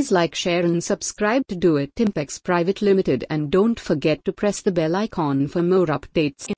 Please like, share and subscribe to DOIT Pvt Ltd and don't forget to press the bell icon for more updates.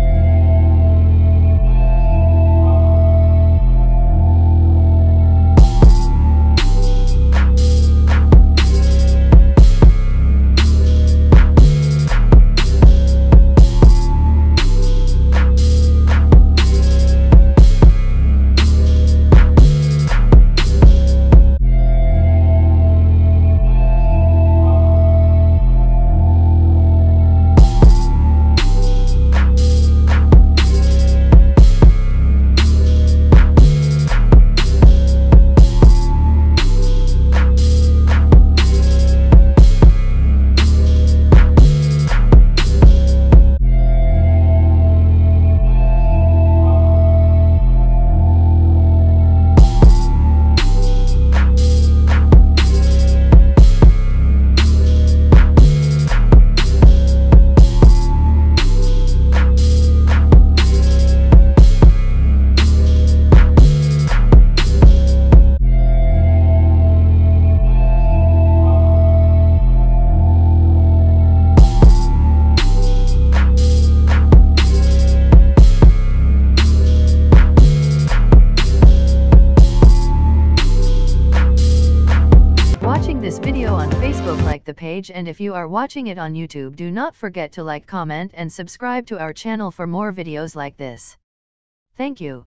This video on Facebook, like the page, and if you are watching it on YouTube, do not forget to like, comment and subscribe to our channel for more videos like this. Thank you.